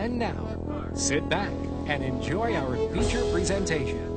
And now, sit back and enjoy our feature presentation.